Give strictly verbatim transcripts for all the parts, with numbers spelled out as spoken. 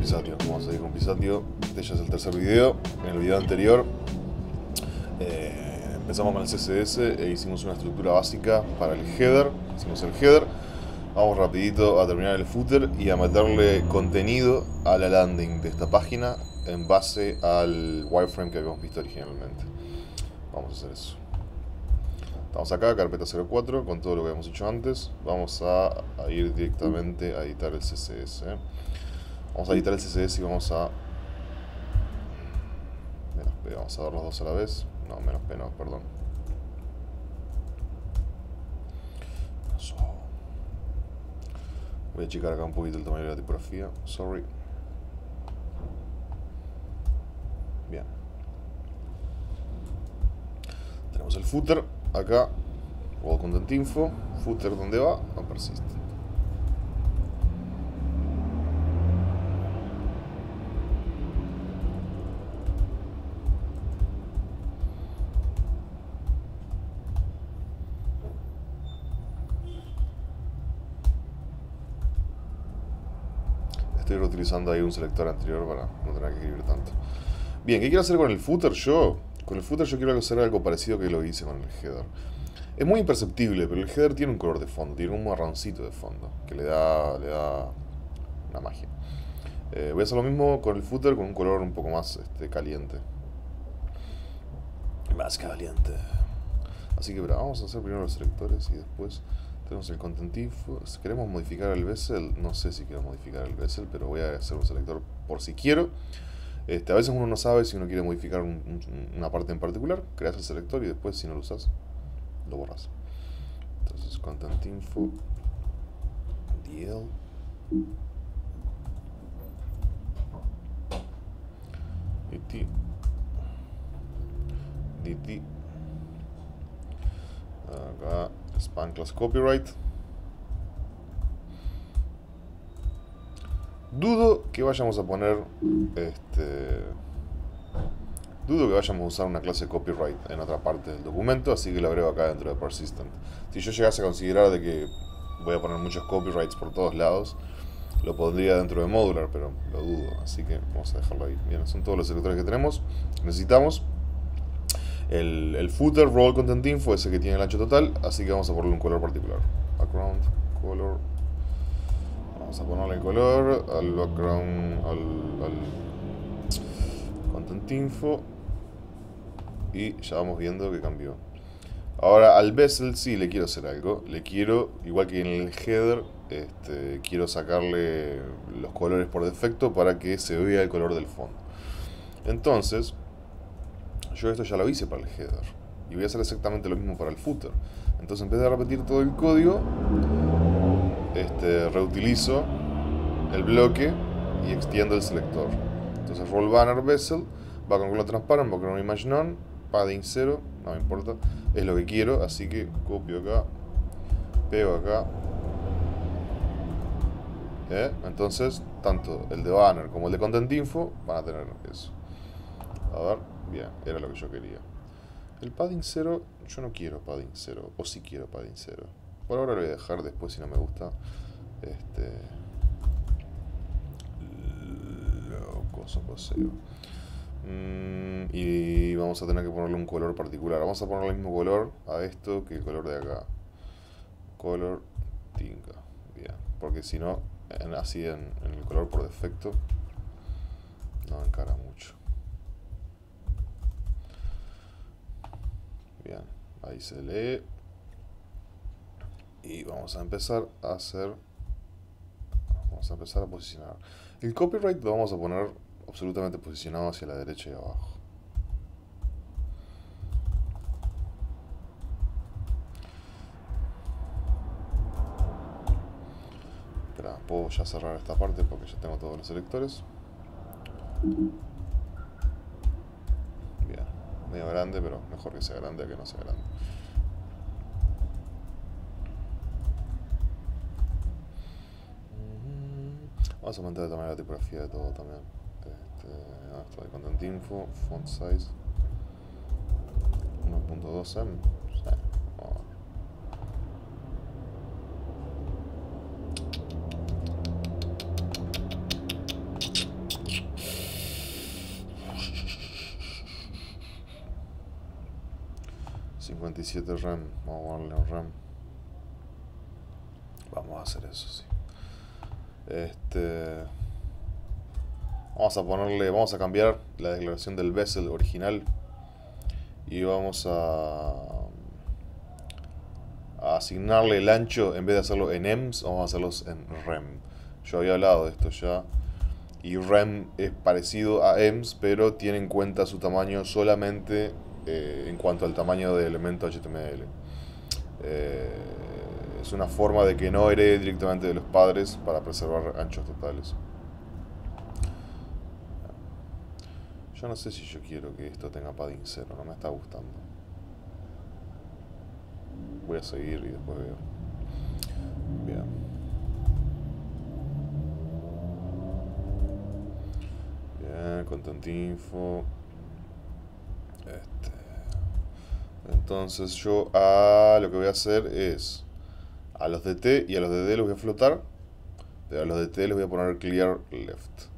Pisatio. Vamos a seguir con Pisatio. Este ya es el tercer video. En el video anterior eh, empezamos con el C S S e hicimos una estructura básica para el header. Hicimos el header. Vamos rapidito a terminar el footer y a meterle contenido a la landing de esta página en base al wireframe que habíamos visto originalmente. Vamos a hacer eso. Estamos acá, carpeta cero cuatro, con todo lo que habíamos hecho antes. Vamos a, a ir directamente a editar el C S S. ¿eh? Vamos a editar el C S S y vamos a... Menos P, vamos a ver los dos a la vez. No, menos P no, perdón. Voy a checar acá un poquito el tamaño de la tipografía. Sorry. Bien. Tenemos el footer. Acá. World Content Info. Footer, ¿dónde va? No persiste. Estoy reutilizando ahí un selector anterior para no tener que escribir tanto. Bien, ¿qué quiero hacer con el footer yo? Con el footer yo quiero hacer algo parecido que lo que hice con el header. Es muy imperceptible, pero el header tiene un color de fondo, tiene un marroncito de fondo, que le da, le da una magia. Eh, voy a hacer lo mismo con el footer con un color un poco más este, caliente. Más caliente. Así que pero, vamos a hacer primero los selectores y después... Tenemos el Content Info. Si queremos modificar el bezel, no sé si quiero modificar el bezel, pero voy a hacer un selector por si quiero. Este, a veces uno no sabe si uno quiere modificar un, un, una parte en particular. Creas el selector y después, si no lo usas, lo borras. Entonces, Content Info, D L. D T. D T. Acá. Span class copyright. Dudo que vayamos a poner este dudo que vayamos a usar una clase copyright en otra parte del documento, así que lo agrego acá dentro de persistent. Si yo llegase a considerar de que voy a poner muchos copyrights por todos lados, lo pondría dentro de modular, pero lo dudo, así que vamos a dejarlo ahí. Bien, son todos los selectores que tenemos. Necesitamos El, el footer, Role Content Info, ese que tiene el ancho total, así que vamos a ponerle un color particular. Background, color. Vamos a ponerle el color al background, al, al Content Info. Y ya vamos viendo que cambió. Ahora al bezel sí le quiero hacer algo. Le quiero, igual que en el header, este, quiero sacarle los colores por defecto para que se vea el color del fondo. Entonces... yo esto ya lo hice para el header y voy a hacer exactamente lo mismo para el footer. Entonces en vez de repetir todo el código, este, reutilizo el bloque y extiendo el selector. Entonces roll banner bezel, background color transparent, background image none, padding cero, no me importa, es lo que quiero, así que copio acá, pego acá. ¿Eh? Entonces tanto el de banner como el de content info van a tener eso. A ver, bien, era lo que yo quería. El padding cero, yo no quiero padding cero, o sí quiero padding cero. Por ahora lo voy a dejar, después si no me gusta. Este. Locoso paseo. Mm, y vamos a tener que ponerle un color particular. Vamos a ponerle el mismo color a esto que el color de acá. Color tinca. Bien, porque si no, en, así en, en el color por defecto, no encara mucho. Bien, ahí se lee. Y vamos a empezar a hacer... Vamos a empezar a posicionar. El copyright lo vamos a poner absolutamente posicionado hacia la derecha y abajo. Espera, puedo ya cerrar esta parte porque ya tengo todos los selectores. Bien, medio grande, pero mejor que sea grande a que no sea grande. Vamos a aumentar el tamaño de la tipografía de todo también. Este, esto de content info, font size uno punto dos em. Sí, oh. cincuenta y siete rem. Vamos a ponerle un rem. Vamos a hacer eso, sí. Este... Vamos a ponerle, vamos a cambiar la declaración del bezel original y vamos a, a asignarle el ancho, en vez de hacerlo en ems, vamos a hacerlos en rem. Yo había hablado de esto ya. Y rem es parecido a ems, pero tiene en cuenta su tamaño solamente eh, en cuanto al tamaño del elemento H T M L. Eh, es una forma de que no herede directamente de los padres para preservar anchos totales. Yo no sé si yo quiero que esto tenga padding cero, no me está gustando. Voy a seguir y después veo. Bien. Bien, content info. Este. Entonces yo a lo que voy a hacer es a los de T y a los de D los voy a flotar, pero a los de T les voy a poner clear left.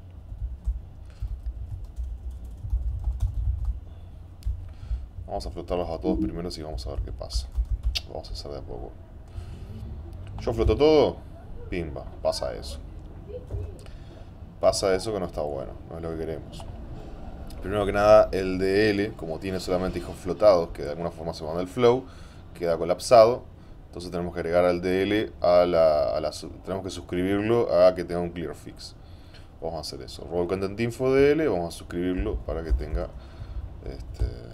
Vamos a flotarlos a todos primero y vamos a ver qué pasa. Vamos a hacer de a poco. Yo floto todo, pimba, pasa eso. Pasa eso que no está bueno, no es lo que queremos. Primero que nada, el D L, como tiene solamente hijos flotados, que de alguna forma se van del flow, queda colapsado. Entonces tenemos que agregar al D L a la, a la... Tenemos que suscribirlo a que tenga un clear fix. Vamos a hacer eso. Role content info D L, vamos a suscribirlo para que tenga... Este,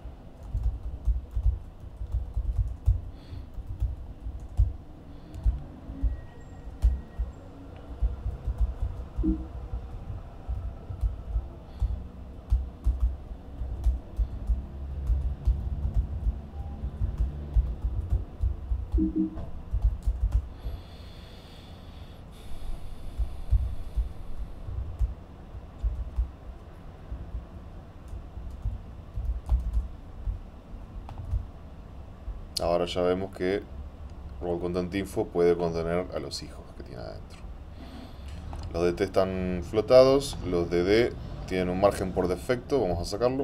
ahora ya vemos que role content info puede contener a los hijos que tiene adentro. Los de T están flotados, los de D tienen un margen por defecto, vamos a sacarlo.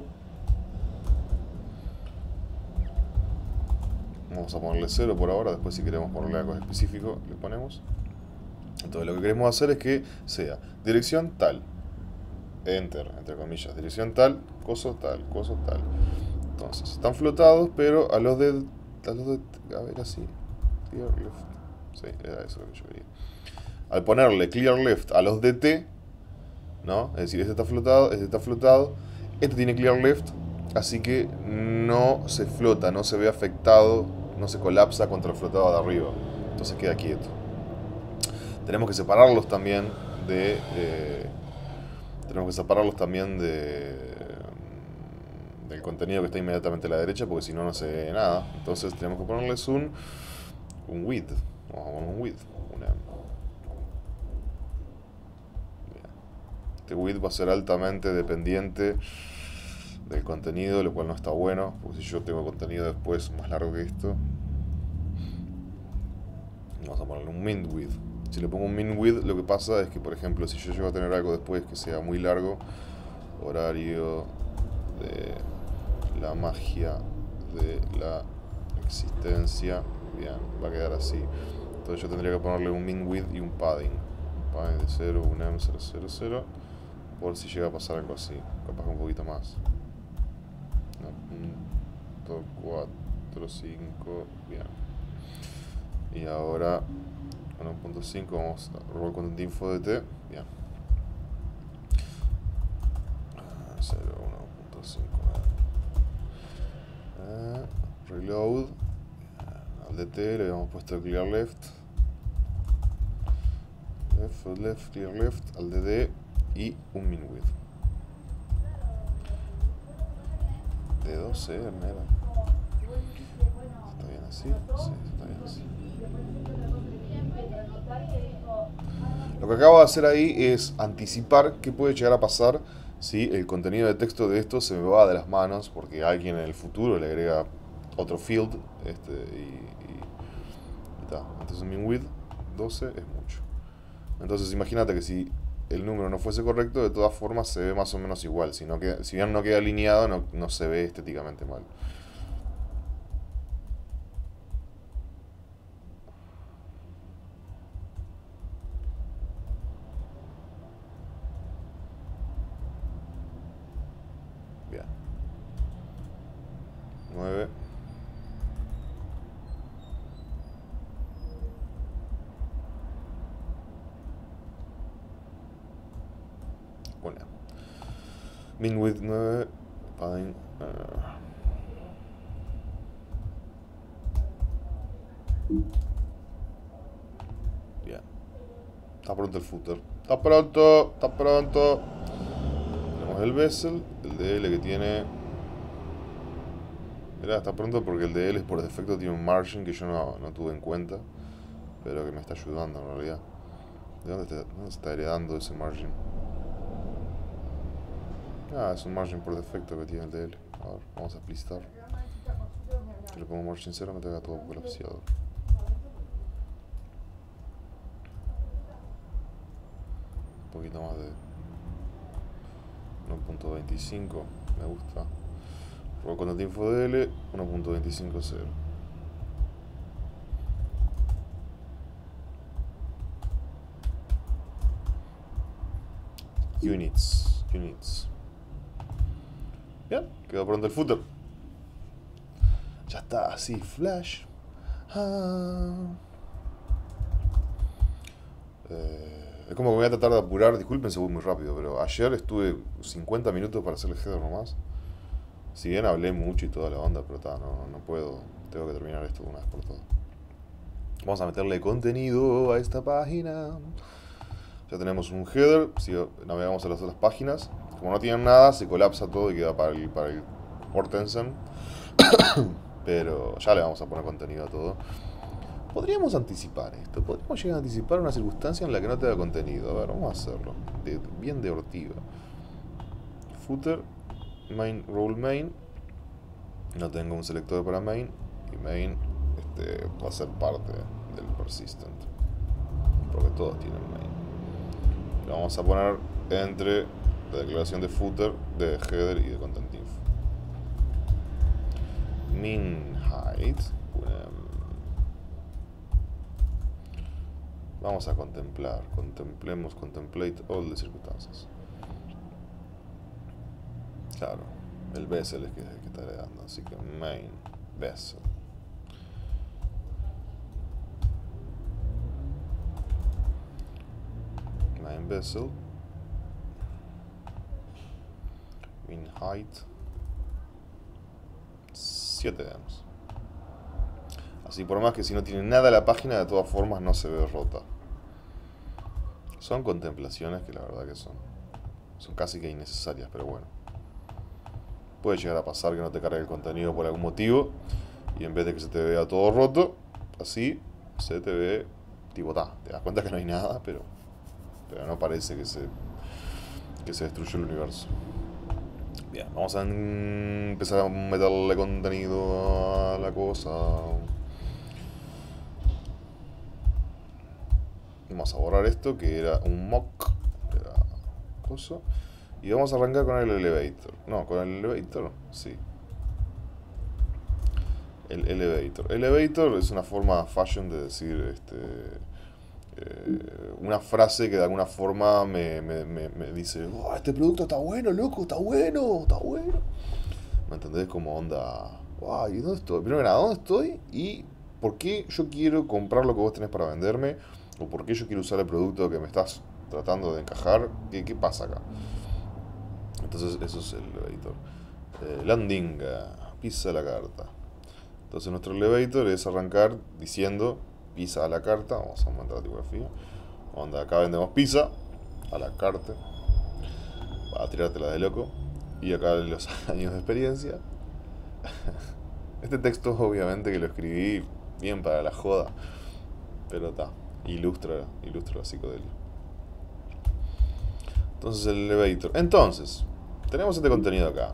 Vamos a ponerle cero por ahora, después si queremos ponerle algo específico le ponemos. Entonces lo que queremos hacer es que sea dirección tal, enter, entre comillas, dirección tal, coso tal, coso tal. Entonces están flotados, pero a los de... A, los de, a ver así, clear left. Sí, era eso lo que yo quería. Al ponerle clear left a los de T, ¿no? Es decir, este está flotado, este está flotado, este tiene clear left, así que no se flota, no se ve afectado, no se colapsa contra el flotado de arriba. Entonces queda quieto. Tenemos que separarlos también de... Eh, tenemos que separarlos también de... del contenido que está inmediatamente a la derecha, porque si no, no se ve nada. Entonces tenemos que ponerles un... un width. Vamos a poner un width. Una, este width va a ser altamente dependiente del contenido, lo cual no está bueno, porque si yo tengo contenido después más largo que esto, vamos a ponerle un min width. Si le pongo un min width, lo que pasa es que, por ejemplo, si yo llego a tener algo después que sea muy largo, horario de la magia de la existencia, bien, va a quedar así. Entonces yo tendría que ponerle un min width y un padding. Un padding de cero, un em cero cero cero, por si llega a pasar algo así, capaz que un poquito más. Punto cuatro cinco, bien. Y ahora uno punto cinco vamos a role content info de T, bien. cero uno punto cinco, eh, reload. Al de T le habíamos puesto clear left, left, left, clear left, al de D y un min width de doce, mera. ¿Está bien así? Sí, está bien así. Lo que acabo de hacer ahí es anticipar qué puede llegar a pasar si el contenido de texto de esto se me va de las manos porque alguien en el futuro le agrega otro field este, y, y, y ta. Entonces min width doce es mucho. Entonces imagínate que si el número no fuese correcto, de todas formas se ve más o menos igual. Si, no queda, si bien no queda alineado, no, no se ve estéticamente mal. Min width nueve. Padding. Uh. Bien. Está pronto el footer. Está pronto. Está pronto. Tenemos el bezel. El D L que tiene... Mirá, está pronto porque el D L por defecto tiene un margin que yo no, no tuve en cuenta. Pero que me está ayudando en realidad. ¿De dónde, está, dónde se está heredando ese margin? Ah, es un margin por defecto que tiene el D L. A ver, vamos a explicitar. Si le pongo margin cero me queda todo colapsiado. Un poquito más de uno punto veinticinco, me gusta. Robo content info D L, uno punto veinticinco cero. Units, units. Bien, quedó pronto el footer. Ya está, así, flash. Ah. Eh, es como que voy a tratar de apurar. Disculpen si voy muy rápido, pero ayer estuve cincuenta minutos para hacer el header nomás. Si bien hablé mucho y toda la onda, pero ta, no, no puedo. Tengo que terminar esto de una vez por todas. Vamos a meterle contenido a esta página. Ya tenemos un header. Si navegamos a las otras páginas, como no tienen nada, se colapsa todo y queda para el, para el Hortensen. Pero ya le vamos a poner contenido a todo. Podríamos anticipar esto. Podríamos llegar a anticipar una circunstancia en la que no tenga contenido. A ver, vamos a hacerlo. De, bien de ortiva. Footer. Main, role main. No tengo un selector para main. Y main este, va a ser parte del persistent. Porque todos tienen main. Lo vamos a poner entre la declaración de footer, de header y de content info. Min height. Vamos a contemplar. Contemplemos, contemplate all the circunstancias. Claro, el bezel es que, que está heredando, así que main bezel. Main bezel. Min height. siete demos. Así por más que si no tiene nada la página, de todas formas no se ve rota. Son contemplaciones que la verdad que son, son casi que innecesarias, pero bueno. Puede llegar a pasar que no te cargue el contenido por algún motivo y en vez de que se te vea todo roto, así se te ve tipo, ta, te das cuenta que no hay nada, pero, pero no parece que se, que se destruyó el universo. Bien, vamos a empezar a meterle contenido a la cosa. Vamos a borrar esto que era un mock, era cosa. Y vamos a arrancar con el elevator. No, con el elevator, sí. El elevator. Elevator es una forma fashion de decir este, eh, una frase que de alguna forma me, me, me, me dice: oh, este producto está bueno, loco, está bueno, está bueno. ¿Me entendés? Como onda, wow, ¿y dónde estoy? Primero que nada, ¿dónde estoy? Y ¿por qué yo quiero comprar lo que vos tenés para venderme? ¿O por qué yo quiero usar el producto que me estás tratando de encajar? ¿Qué, qué pasa acá? Entonces eso es el elevator. Eh, landing, pisa la carta. Entonces nuestro elevator es arrancar diciendo pisa a la carta. Vamos a aumentar la tipografía. Onda, acá vendemos pizza a la carta. Para tirártela de loco. Y acá los años de experiencia. Este texto obviamente que lo escribí bien para la joda. Pero está, ilustra, ilustra la psicodelia. Entonces el elevator. Entonces, tenemos este contenido acá.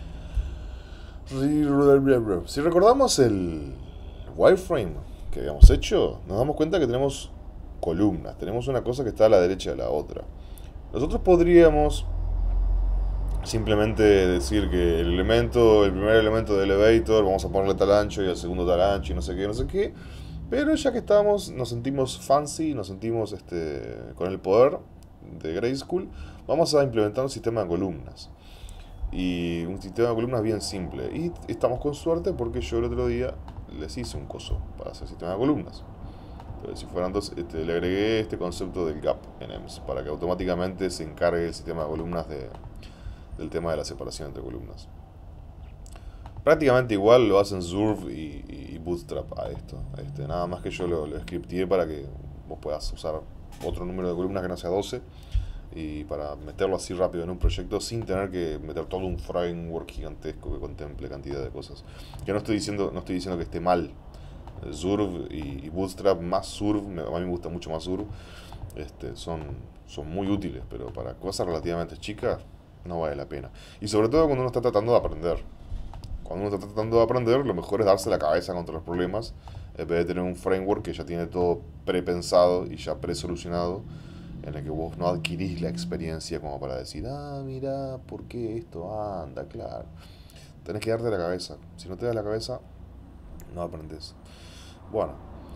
Si recordamos el wireframe que habíamos hecho, nos damos cuenta que tenemos columnas. Tenemos una cosa que está a la derecha de la otra. Nosotros podríamos simplemente decir que el elemento, el primer elemento del elevator, vamos a ponerle tal ancho y el segundo tal ancho y no sé qué, no sé qué. Pero ya que estamos, nos sentimos fancy, nos sentimos este, con el poder de Grayskull, vamos a implementar un sistema de columnas. Y un sistema de columnas bien simple. Y estamos con suerte porque yo el otro día les hice un coso para hacer sistema de columnas. Entonces, si fueran dos, este, le agregué este concepto del gap en E M S para que automáticamente se encargue el sistema de columnas de, del tema de la separación entre columnas. Prácticamente igual lo hacen Zurv y, y Bootstrap a esto. Este, nada más que yo lo, lo scripteé para que vos puedas usar otro número de columnas que no sea doce. Y para meterlo así rápido en un proyecto sin tener que meter todo un framework gigantesco que contemple cantidad de cosas. Que no estoy diciendo, no estoy diciendo que esté mal. Zurv y, y Bootstrap más Zurv, a mí me gusta mucho más Zurv. Este, son, son muy útiles, pero para cosas relativamente chicas no vale la pena. Y sobre todo cuando uno está tratando de aprender. Cuando uno está tratando de aprender, lo mejor es darse la cabeza contra los problemas, en vez de tener un framework que ya tiene todo prepensado y ya presolucionado, en el que vos no adquirís la experiencia como para decir, ah, mira, ¿por qué esto anda? Claro. Tenés que darte la cabeza. Si no te das la cabeza, no aprendes. Bueno,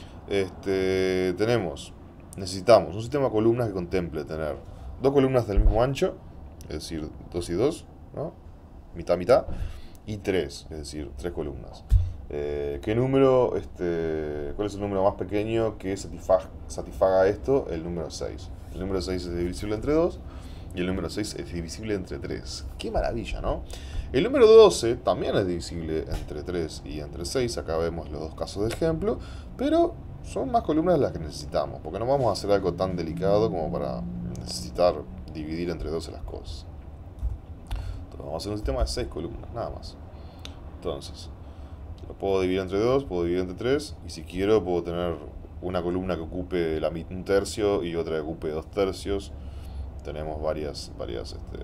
este, tenemos, necesitamos un sistema de columnas que contemple tener dos columnas del mismo ancho, es decir, dos y dos, ¿no? Mitad, mitad, y tres, es decir, tres columnas. Eh, ¿Qué número, este, cuál es el número más pequeño que satisfaga, satisfaga esto? El número seis. El número seis es divisible entre dos y el número seis es divisible entre tres. ¡Qué maravilla!, ¿no? El número doce también es divisible entre tres y entre seis. Acá vemos los dos casos de ejemplo, pero son más columnas de las que necesitamos, porque no vamos a hacer algo tan delicado como para necesitar dividir entre doce las cosas. Entonces vamos a hacer un sistema de seis columnas, nada más. Entonces, lo puedo dividir entre dos, puedo dividir entre tres, y si quiero puedo tener una columna que ocupe la, un tercio y otra que ocupe dos tercios. Tenemos varias, varias, este,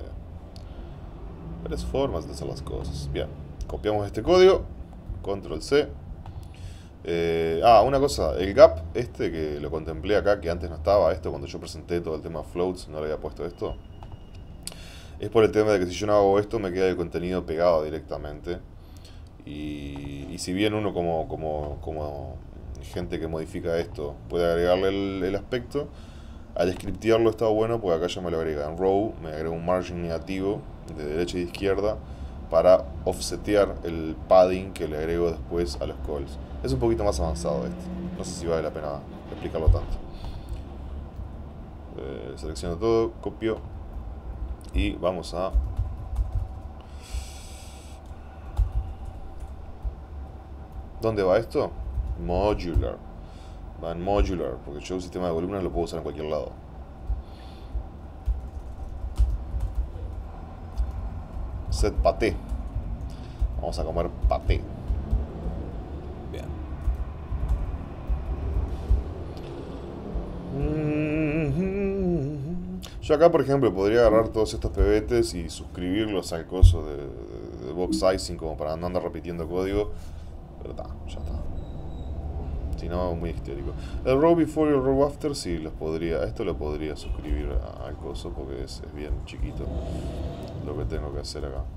varias formas de hacer las cosas. Bien, copiamos este código, control C. Eh, ah, una cosa, el gap este que lo contemplé acá, que antes no estaba, esto cuando yo presenté todo el tema floats, no le había puesto esto. Es por el tema de que si yo no hago esto me queda el contenido pegado directamente. Y, y si bien uno como, como, como gente que modifica esto puede agregarle el, el aspecto, al scriptearlo está bueno porque acá ya me lo agrega en row, me agrega un margin negativo de derecha y de izquierda para offsetear el padding que le agrego después a los calls. Es un poquito más avanzado esto, no sé si vale la pena explicarlo tanto. Eh, selecciono todo, copio y vamos a ¿dónde va esto? Modular. Va en modular, porque yo un sistema de columnas lo puedo usar en cualquier lado. Set paté. Vamos a comer paté. Bien. Yo acá, por ejemplo, podría agarrar todos estos pebetes y suscribirlos al coso de, de, de box sizing como para no andar repitiendo código. Pero está, ya está. Si no, muy histérico. El row before y el row after sí los podría. Esto lo podría suscribir al coso porque es, es bien chiquito lo que tengo que hacer acá.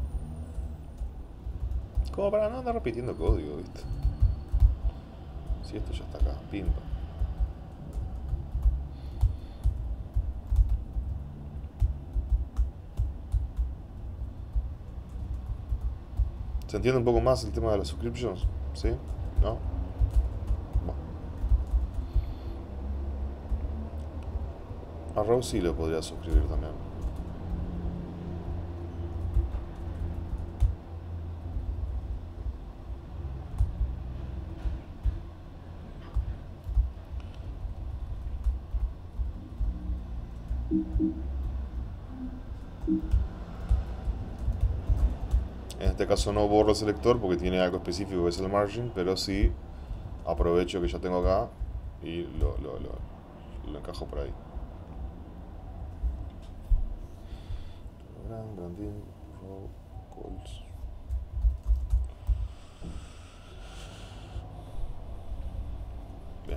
Como para no andar repitiendo código, ¿viste? Si esto ya está acá, pimpa. ¿Se entiende un poco más el tema de las subscriptions? ¿Sí? ¿No? A row sí lo podría suscribir también. En este caso no borro el selector porque tiene algo específico que es el margin, pero sí aprovecho que ya tengo acá y lo, lo, lo, lo encajo por ahí. Branding, row, calls. Bien.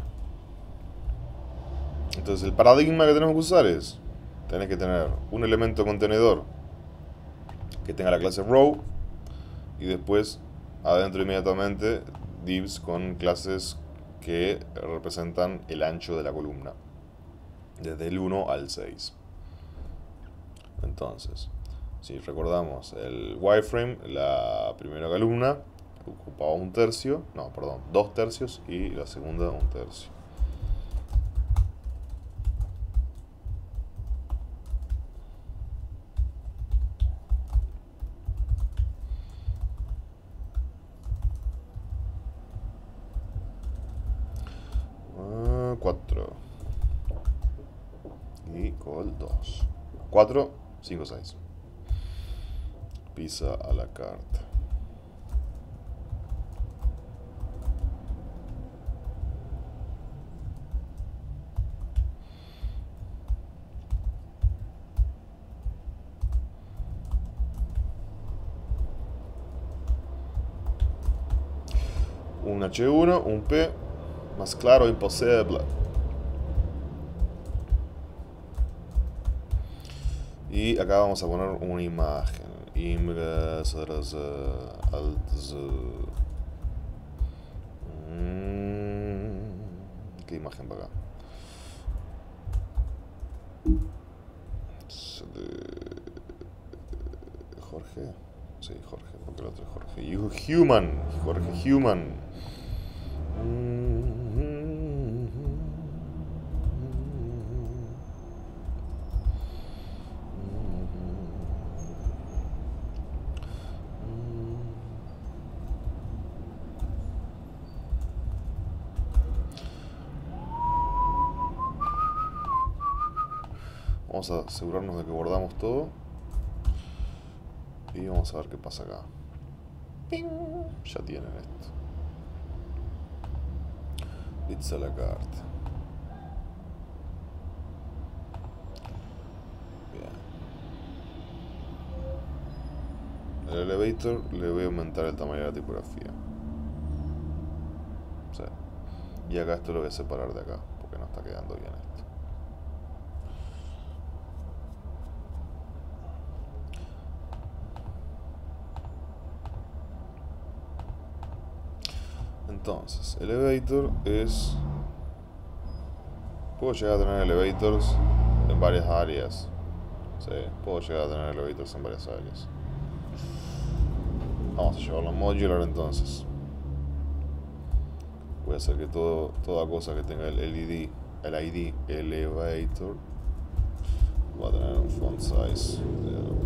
Entonces el paradigma que tenemos que usar es, tenés que tener un elemento contenedor que tenga la clase row y después adentro inmediatamente divs con clases que representan el ancho de la columna desde el uno al seis. Entonces, si recordamos el wireframe, la primera columna ocupaba un tercio, no, perdón, dos tercios y la segunda un tercio. Vamos. cuatro, cinco, seis. Pizza a la carta. Un H uno, un P, más claro imposible. Y acá vamos a poner una imagen. Imre, Saras, Alt. ¿Qué imagen para acá? Jorge. Sí, Jorge, porque el otro es Jorge. You Human. Jorge Human. Vamos a asegurarnos de que guardamos todo. Y vamos a ver qué pasa acá. ¡Ping! Ya tienen esto. Pizza a la carta. Bien. El elevator le voy a aumentar el tamaño de la tipografía. Sí. Y acá esto lo voy a separar de acá, porque no está quedando bien esto. Entonces, elevator es... Puedo llegar a tener elevators en varias áreas. Sí, puedo llegar a tener elevators en varias áreas. Vamos a llevarlo a modular entonces. Voy a hacer que todo, toda cosa que tenga el L E D, el I D, elevator, va a tener un font size de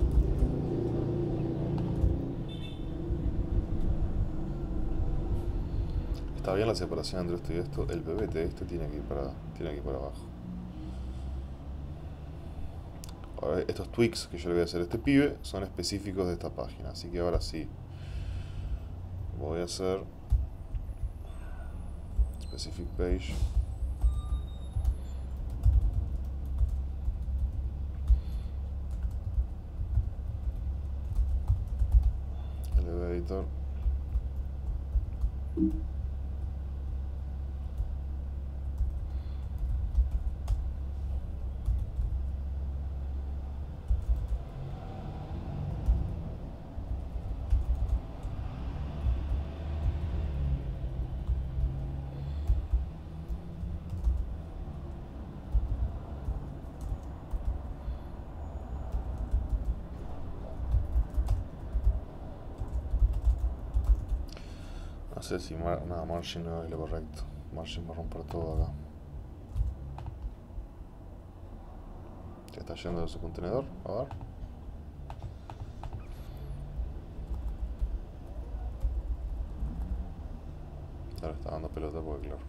Está bien la separación entre esto y esto. El P P T este tiene que ir para, tiene que ir para abajo. Ahora, estos tweaks que yo le voy a hacer a este pibe son específicos de esta página. Así que ahora sí. Voy a hacer specific page. Elevator. No sé si mar nada, margin no es lo correcto. Margin va a romper todo acá. ¿Qué está yendo de su contenedor? A ver. Ahora está dando pelota porque claro.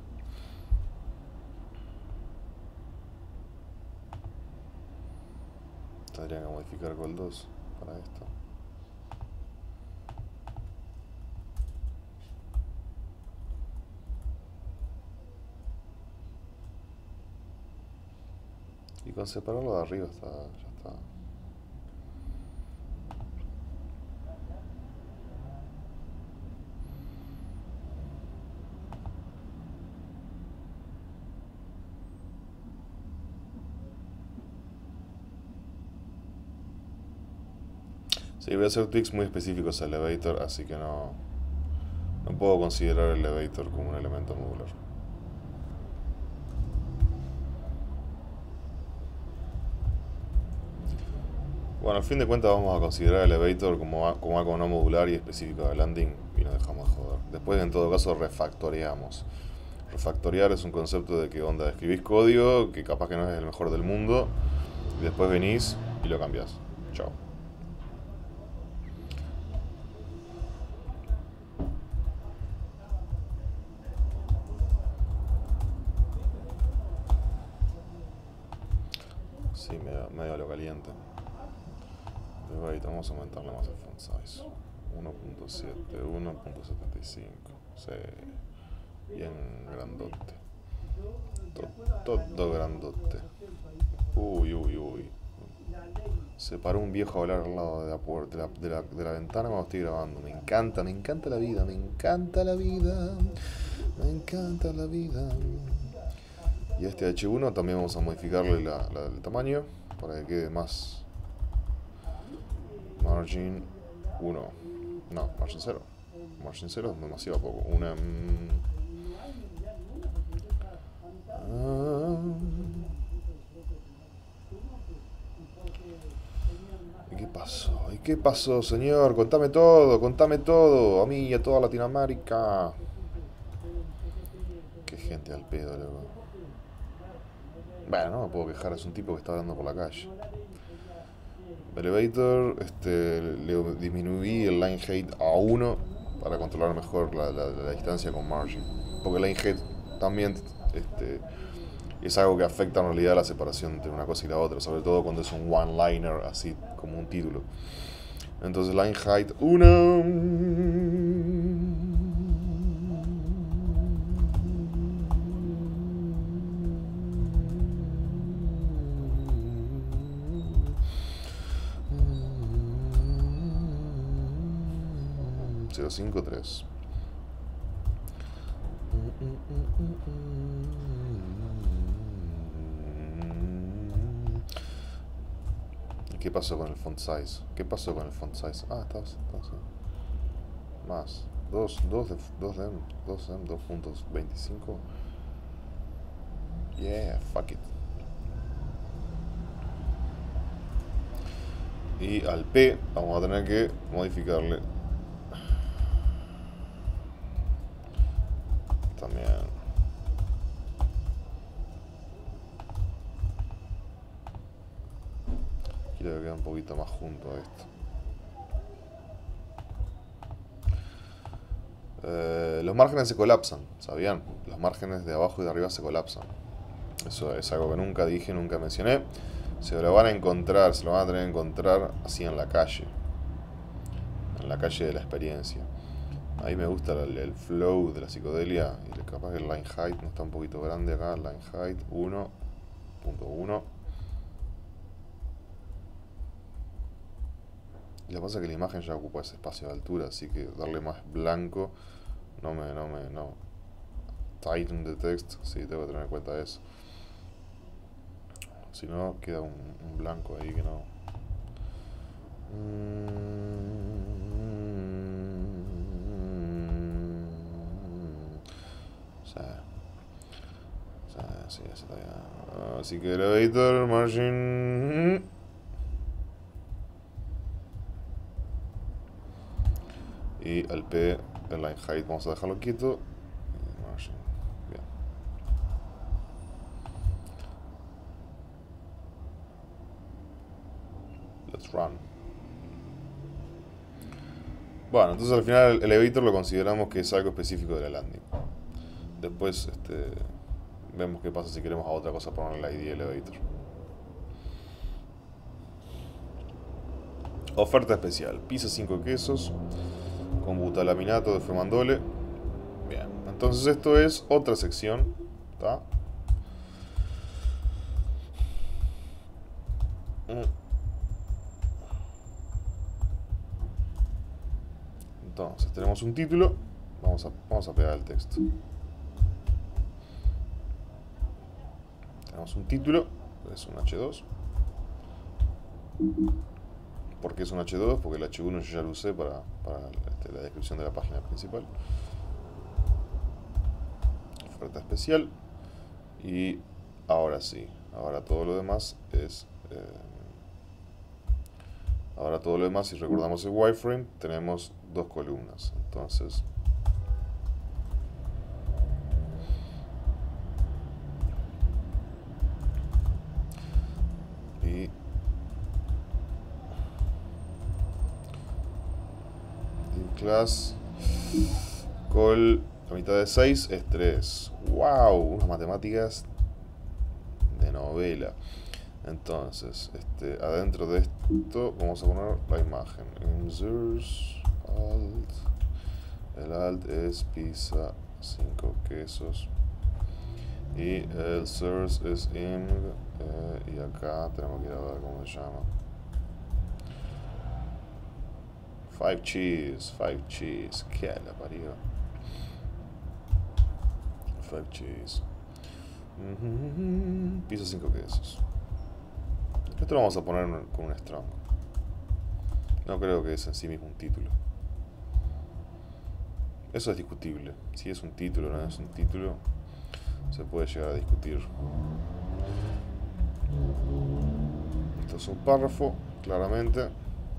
Tendría que modificar Gold dos para esto. Y con separarlo de arriba está, ya está. Sí, voy a hacer tweaks muy específicos al elevator, así que no, no puedo considerar el elevator como un elemento modular. Bueno, al fin de cuentas vamos a considerar el elevator como, como algo no modular y específico de landing y nos dejamos de joder. Después, en todo caso, refactoreamos. Refactorear es un concepto de que onda, escribís código que capaz que no es el mejor del mundo y después venís y lo cambiás. Chao. así medio, medio a lo caliente. Elevator, vamos a aumentarle más el font size. uno punto siete, uno punto setenta y cinco. Sí, bien grandote. Todo, todo grandote. Uy, uy, uy. Se paró un viejo a hablar al lado de la, puerta, de, la, de, la, de la ventana cuando estoy grabando. Me encanta, me encanta la vida, me encanta la vida. Me encanta la vida. Y a este H uno también vamos a modificarle la, la, el tamaño para que quede más. Margin uno. No, margin cero. Margin cero es demasiado poco. Una. Mm, ah, ¿Y qué pasó? ¿Y qué pasó, señor? Contame todo, contame todo. A mí y a toda Latinoamérica. Qué gente al pedo, loco. Bueno, no me puedo quejar, es un tipo que está andando por la calle. Elevator, este, le disminuí el line height a uno para controlar mejor la, la, la distancia con margin. Porque el line height también este, es algo que afecta en realidad la separación entre una cosa y la otra, sobre todo cuando es un one-liner, así como un título. Entonces line height uno. cero cinco tres. ¿Qué pasó con el font size? ¿Qué pasó con el font size? Ah, está, está así. Más. dos, dos de, dos de, dos de, dos punto veinticinco. Yeah, fuck it. Y al P vamos a tener que modificarle también. Quiero que quede un poquito más junto a esto. Eh, los márgenes se colapsan, ¿sabían? Los márgenes de abajo y de arriba se colapsan. Eso es algo que nunca dije, nunca mencioné. Se lo van a encontrar, se lo van a tener que encontrar así en la calle. En la calle de la experiencia. Ahí me gusta el, el flow de la psicodelia. Y capaz que el line height no está un poquito grande acá. Line height uno punto uno. Y lo que pasa es que la imagen ya ocupa ese espacio de altura. Así que darle más blanco. No me, no me, no. Tighten the text. Sí, tengo que tener en cuenta eso. Si no, queda un, un blanco ahí que no. O sea, o sea, sí, eso está bien. Así que elevator, margin. Y al P, el line height, vamos a dejarlo quieto. Margin. Bien. Let's run. Bueno, entonces al final el elevator lo consideramos que es algo específico de la landing. Después este, vemos qué pasa si queremos a otra cosa poner la I D elevator. Oferta especial. Pizza cinco quesos con butalaminato de Fremandole. Bien, entonces esto es otra sección. ¿Está? Entonces tenemos un título. Vamos a, vamos a pegar el texto. Tenemos un título. Es un H dos. ¿Por qué es un H dos? Porque el H uno yo ya lo usé para, para este, la descripción de la página principal. Oferta especial. Y ahora sí. Ahora todo lo demás es... Eh, ahora todo lo demás, si recordamos el wireframe, tenemos dos columnas. Entonces... Y... class call la mitad de seis es tres. Wow, unas matemáticas de novela. Entonces, este, adentro de esto vamos a poner la imagen. Inserts, alt. El alt es pizza cinco quesos. Y el source es img. Eh, y acá tenemos que ir a ver cómo se llama. Five cheese, five cheese. ¿Qué la parió? Five cheese. Mm-hmm. Pizza cinco quesos. Esto lo vamos a poner con un strong. No creo que es en sí mismo un título. Eso es discutible. Si es un título o no es un título, se puede llegar a discutir. Esto es un párrafo, claramente.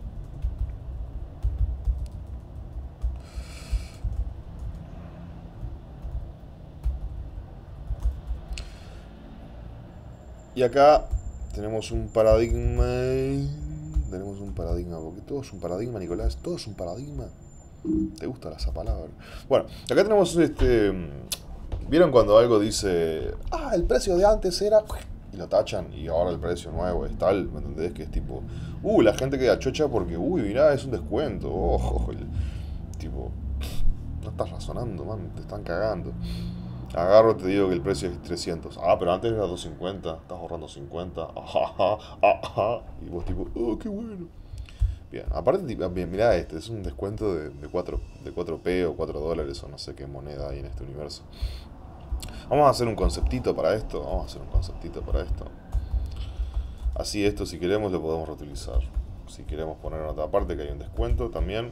Y acá tenemos un paradigma. Tenemos un paradigma, porque todo es un paradigma, Nicolás. Todo es un paradigma. ¿Te gusta esa palabra? Bueno, acá tenemos este. ¿Vieron cuando algo dice, ah, el precio de antes era, y lo tachan, y ahora el precio nuevo es tal? ¿Me entendés? Que es tipo, uh, la gente queda chocha porque, uy, mirá, es un descuento. Ojo, el, tipo, no estás razonando, man, te están cagando. Agarro, te digo que el precio es trescientos. Ah, pero antes era doscientos cincuenta, estás ahorrando cincuenta. Ajá, ajá. Y vos tipo, oh, qué bueno. Bien, aparte, mirá este, es un descuento de, de, cuatro, de cuatro P o cuatro dólares o no sé qué moneda hay en este universo. Vamos a hacer un conceptito para esto. Vamos a hacer un conceptito para esto. Así esto, si queremos, lo podemos reutilizar. Si queremos poner en otra parte que hay un descuento también.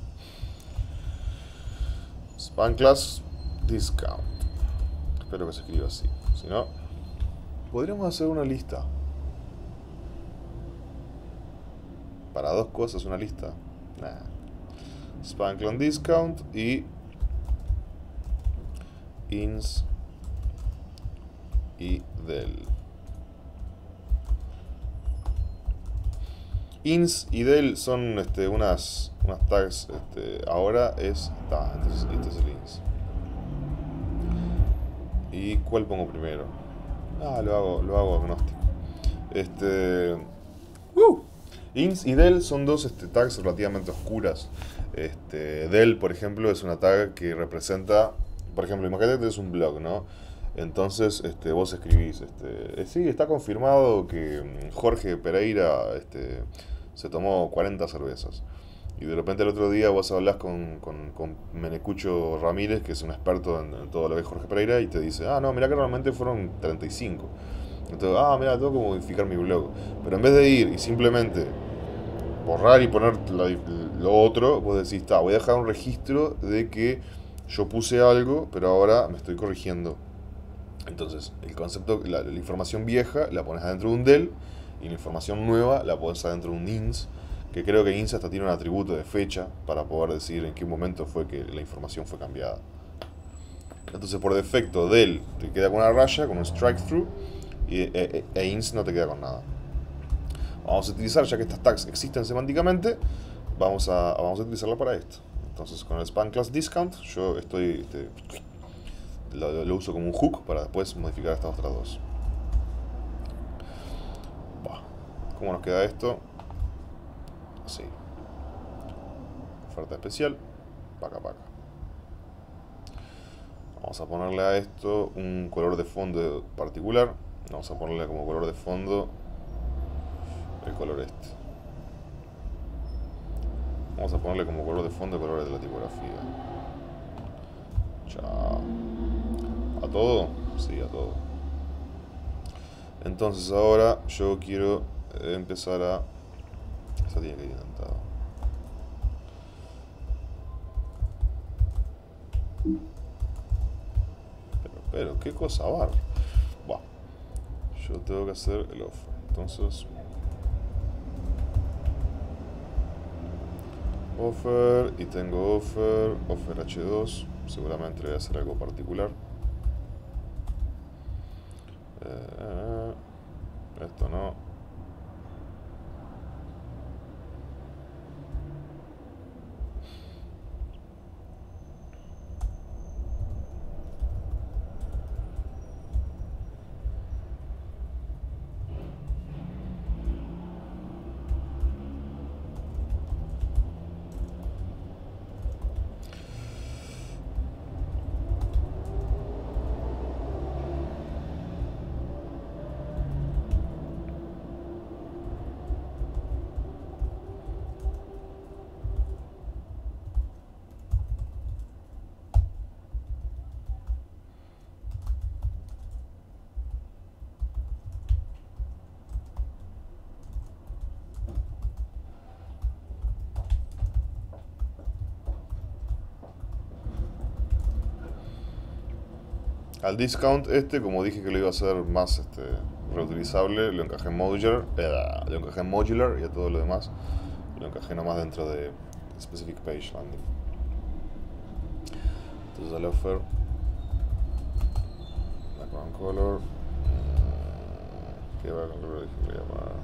Span class discount. Espero que se escriba así. Si no, podríamos hacer una lista. Para dos cosas una lista. Nah. Span class discount y ins y del. Ins y del son este, unas, unas tags. Este, ahora es. Ta, entonces este es el ins. ¿Y cuál pongo primero? Ah, lo hago, lo hago agnóstico. Este. Uh, ins y del son dos este, tags relativamente oscuras. Este, del, por ejemplo, es una tag que representa. Por ejemplo, imagínate que es un blog, ¿no? Entonces, este, vos escribís, este, eh, sí, está confirmado que Jorge Pereira este, se tomó cuarenta cervezas. Y de repente el otro día vos hablás con, con, con Menecucho Ramírez, que es un experto en, en todo lo que es Jorge Pereira, y te dice, ah, no, mirá que realmente fueron treinta y cinco. Entonces, ah, mira, tengo que modificar mi blog. Pero en vez de ir y simplemente borrar y poner la, lo otro, vos decís, está, voy a dejar un registro de que yo puse algo, pero ahora me estoy corrigiendo. Entonces, el concepto, la, la información vieja la pones adentro de un del y la información nueva la pones adentro de un ins, que creo que ins hasta tiene un atributo de fecha para poder decir en qué momento fue que la información fue cambiada. Entonces, por defecto, del te queda con una raya, con un strike through, y e, e, e ins no te queda con nada. Vamos a utilizar, ya que estas tags existen semánticamente, vamos a, vamos a utilizarla para esto. Entonces, con el span class discount, yo estoy este, Lo, lo uso como un hook para después modificar estas otras dos. Bah. ¿Cómo nos queda esto? Así. Oferta especial. Paca, paca. Vamos a ponerle a esto un color de fondo particular. Vamos a ponerle como color de fondo el color este. Vamos a ponerle como color de fondo el color de la tipografía. Chao. ¿A todo? Sí, a todo. Entonces ahora yo quiero empezar a... Esta tiene que ir intentado. Pero, pero, ¿qué cosa va? Bueno, yo tengo que hacer el offer. Entonces... Offer, y tengo offer, offer hache dos. Seguramente le voy a hacer algo particular. Eh, esto no. Al discount este, como dije que lo iba a hacer más este, reutilizable, lo encajé en modular, eh, lo encajé en modular y a todo lo demás lo encajé nomás dentro de specific page landing. Entonces al offer, background color, ¿qué background color dije que le iba a poner?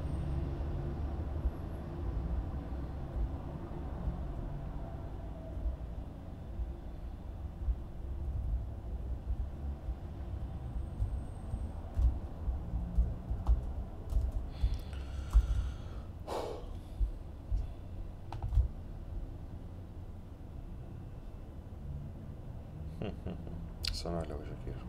Eso no es lo que yo quiero.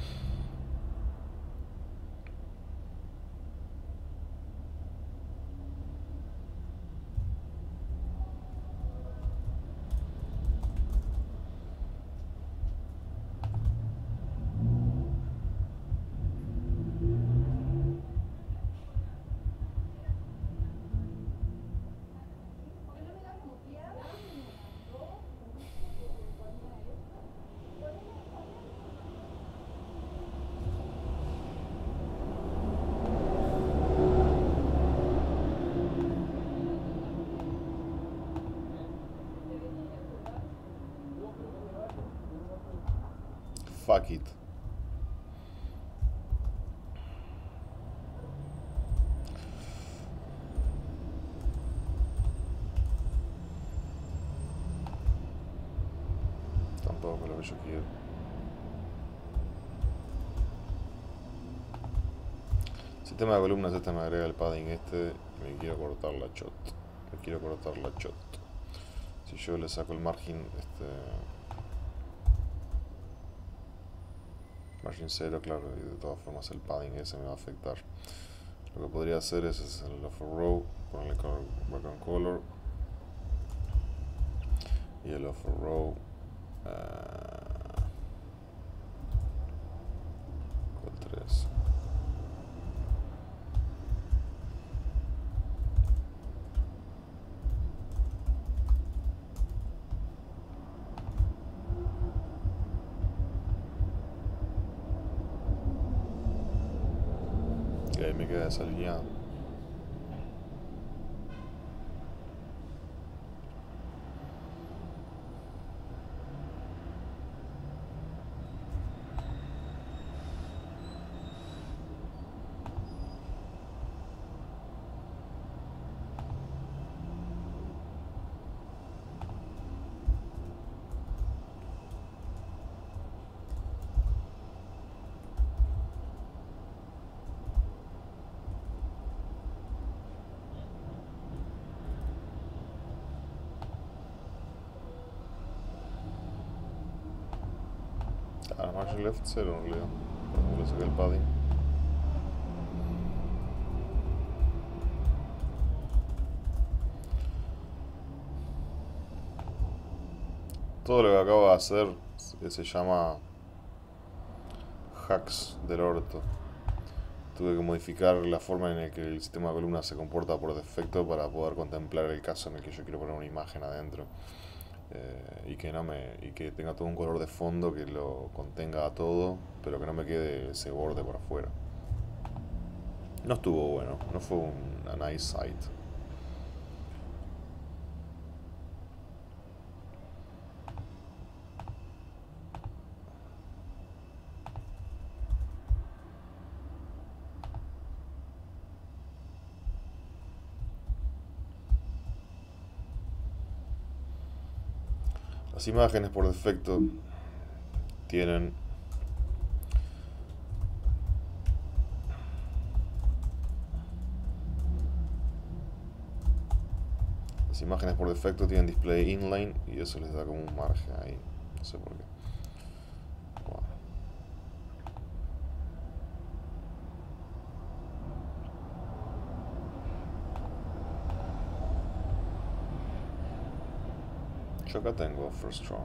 Fuck it. Tampoco lo que yo quiero. Sistema de columnas, este me agrega el padding este. Me quiero cortar la shot. Me quiero cortar la shot. Si yo le saco el margin, este... margin cero, claro, y de todas formas el padding ese me va a afectar. Lo que podría hacer es, es el offer row, ponerle color, background color y el offer row uh, con tres. Y ahí me queda desalineado. Ah, margin left cero en realidad. Cuando le saqué el padding. Todo lo que acabo de hacer se llama hacks del orto. Tuve que modificar la forma en la que el sistema de columnas se comporta por defecto para poder contemplar el caso en el que yo quiero poner una imagen adentro. Eh, y que no me y que tenga todo un color de fondo que lo contenga a todo, pero que no me quede ese borde por afuera. No estuvo bueno, no fue un, a nice sight. Las imágenes por defecto tienen las imágenes por defecto tienen display inline y eso les da como un margen ahí, no sé por qué. Wow. Yo acá tengo First Strong.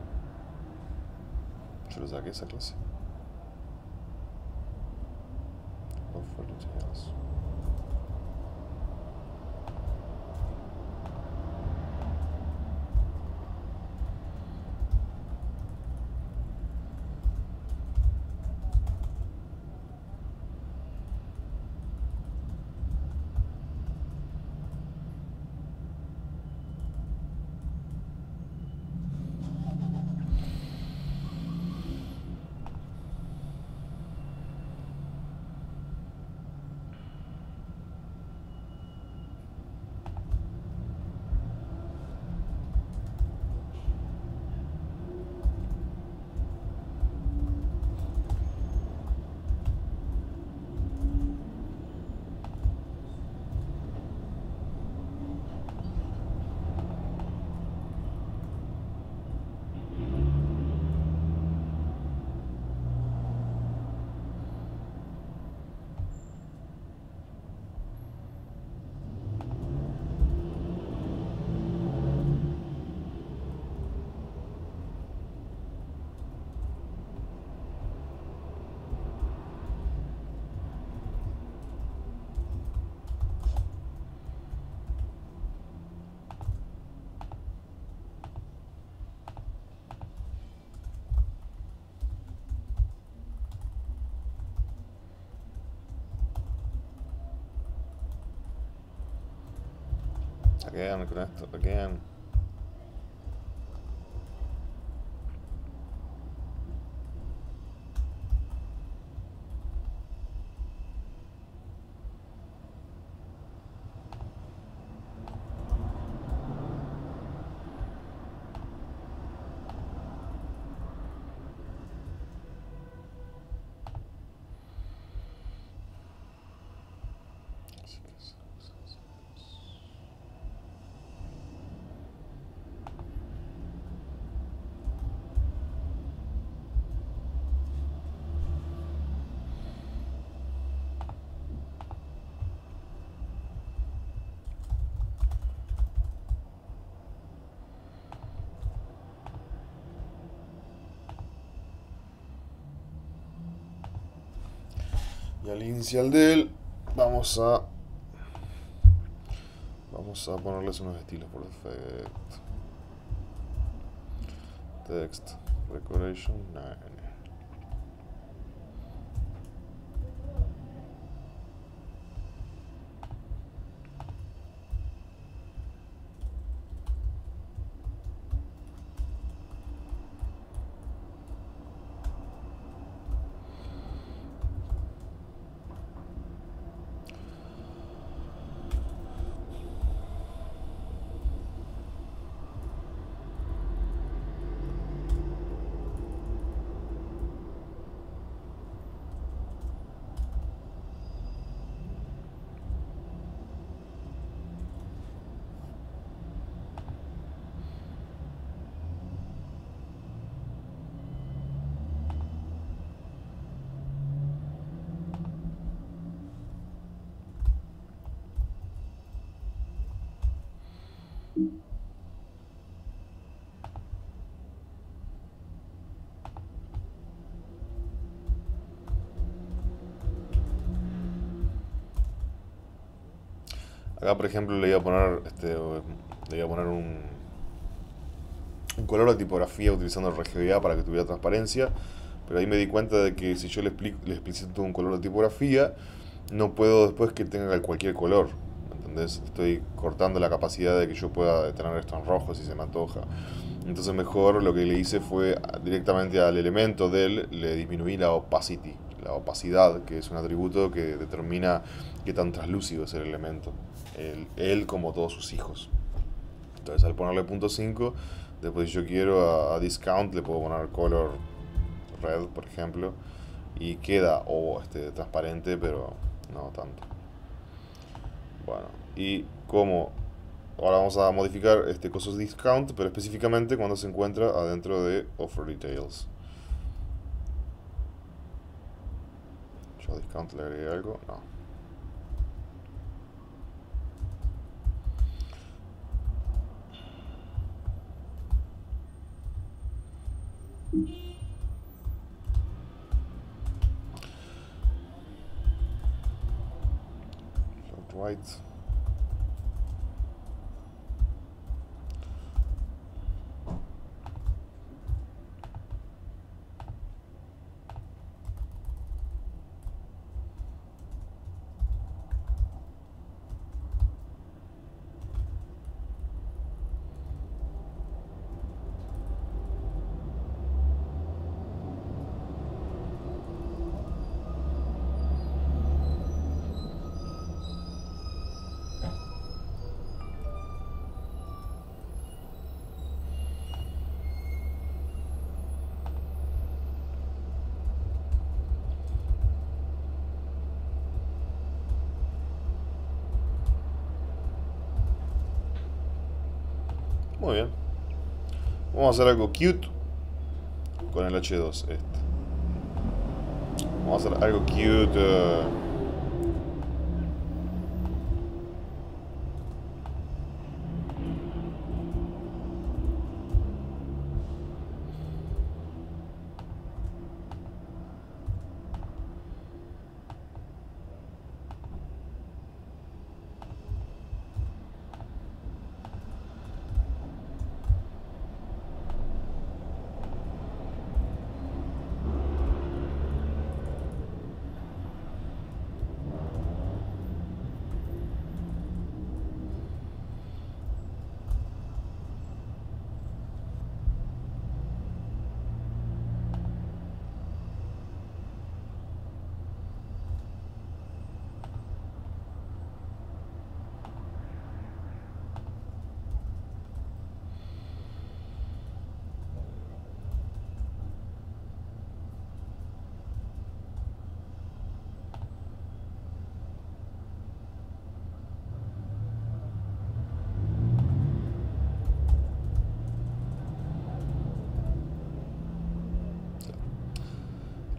Yo le saqué esa clase. Offer details. Again, con esto, again. Y al inicial de él vamos a vamos a ponerles unos estilos por defecto. Text decoration nine. Acá, por ejemplo, le iba a poner, este, le iba a poner un, un color de tipografía utilizando el R G B A para que tuviera transparencia, pero ahí me di cuenta de que si yo le, explico, le explicito un color de tipografía, no puedo después que tenga cualquier color, ¿entendés? Estoy cortando la capacidad de que yo pueda tener esto en rojo si se me antoja. Entonces mejor lo que le hice fue directamente al elemento del, le disminuí la opacity, la opacidad, que es un atributo que determina qué tan translúcido es el elemento, el, él como todos sus hijos. Entonces al ponerle punto cinco, después si yo quiero a, a discount le puedo poner color red, por ejemplo, y queda o oh, este, transparente, pero no tanto. Bueno, y como ahora vamos a modificar este coso discount, pero específicamente cuando se encuentra adentro de offer details. Yo a discount le agregué algo, no. Right. Muy bien. Vamos a hacer algo cute con el H dos este. Vamos a hacer algo cute. Uh,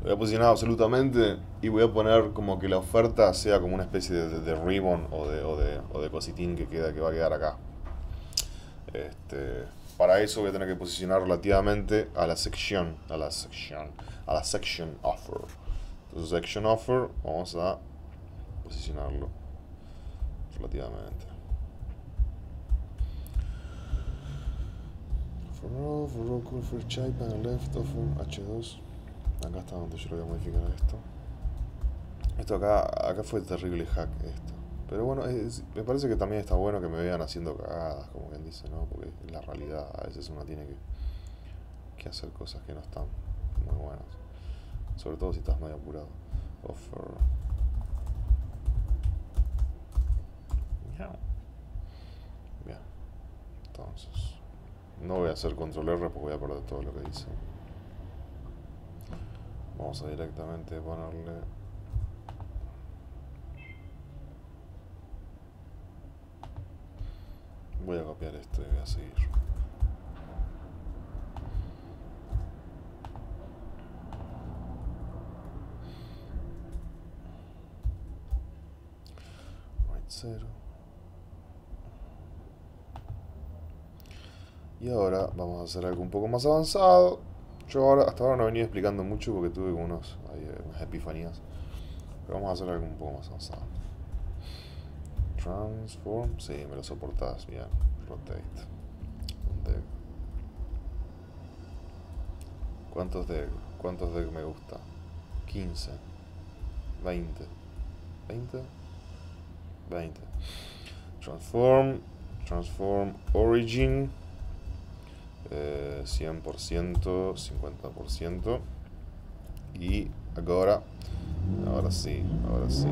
voy a posicionar absolutamente y voy a poner como que la oferta sea como una especie de, de, de ribbon o de, o, de, o de cositín que, queda, que va a quedar acá. Este, para eso voy a tener que posicionar relativamente a la sección, a la sección, a la section offer. Entonces section offer vamos a posicionarlo relativamente. For row, for row, call for chai, panel left, offer, H dos. Acá está donde yo lo voy a modificar a esto. Esto acá, acá fue terrible hack esto. Pero bueno, es, me parece que también está bueno que me vean haciendo cagadas, como quien dice, ¿no? Porque es la realidad, a veces uno tiene que, que hacer cosas que no están muy buenas. Sobre todo si estás medio apurado. Offer. Bien. Entonces, no voy a hacer control R porque voy a perder todo lo que hice. Vamos a directamente ponerle... Voy a copiar esto y voy a seguir. Right cero. Y ahora vamos a hacer algo un poco más avanzado. Yo ahora, hasta ahora no venía explicando mucho porque tuve unos, hay unas epifanías. Pero vamos a hacer algo un poco más avanzado. Transform, sí, me lo soportás, bien. Rotate. Deg. ¿Cuántos deg? ¿Cuántos deg me gusta? quince. veinte. ¿veinte? veinte. Transform. Transform origin. Eh, cien por ciento, cincuenta por ciento. Y ahora, ahora sí, ahora sí.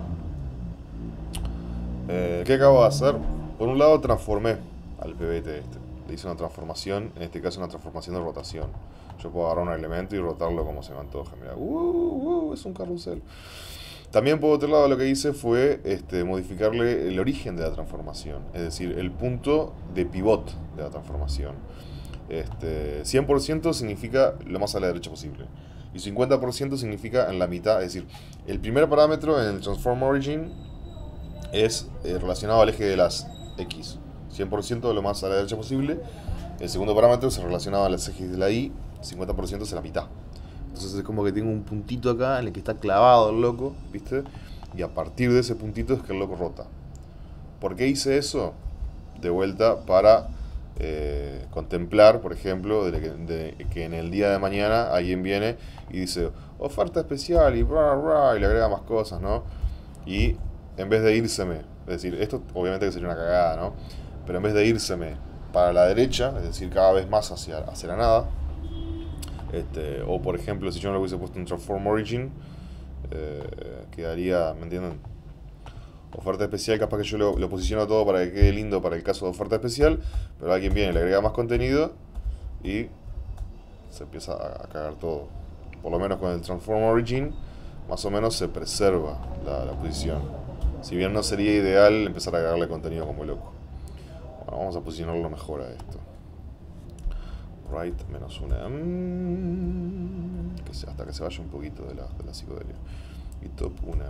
Eh, ¿Qué acabo de hacer? Por un lado transformé al P B T este. Le hice una transformación, en este caso una transformación de rotación. Yo puedo agarrar un elemento y rotarlo como se me antoje. Mira, uh, uh, es un carrusel. También por otro lado lo que hice fue este, modificarle el origen de la transformación. Es decir, el punto de pivot de la transformación. Este, cien por ciento significa lo más a la derecha posible. Y cincuenta por ciento significa en la mitad. Es decir, el primer parámetro en el Transform Origin es eh, relacionado al eje de las X. cien por ciento de lo más a la derecha posible. El segundo parámetro es relacionado a los ejes de la Y. cincuenta por ciento es la mitad. Entonces es como que tengo un puntito acá en el que está clavado el loco, ¿viste? Y a partir de ese puntito es que el loco rota. ¿Por qué hice eso? De vuelta para eh, contemplar, por ejemplo, de que, de que en el día de mañana alguien viene y dice oferta especial y bla, bla, y le agrega más cosas, ¿no? Y en vez de írseme, es decir, esto obviamente que sería una cagada, ¿no? Pero en vez de írseme para la derecha, es decir, cada vez más hacia, hacia la nada, este, o por ejemplo, si yo no le hubiese puesto un Transform Origin, eh, quedaría, ¿me entienden? Oferta especial, capaz que yo lo, lo posiciono todo para que quede lindo para el caso de oferta especial, pero alguien viene, le agrega más contenido y se empieza a, a cagar todo. Por lo menos con el Transform Origin, más o menos se preserva la, la posición. Si bien no sería ideal empezar a agregarle contenido como loco. Bueno, vamos a posicionarlo mejor a esto. Right, menos una. Mm, que sea, hasta que se vaya un poquito de la, de la psicodelia. Y top una.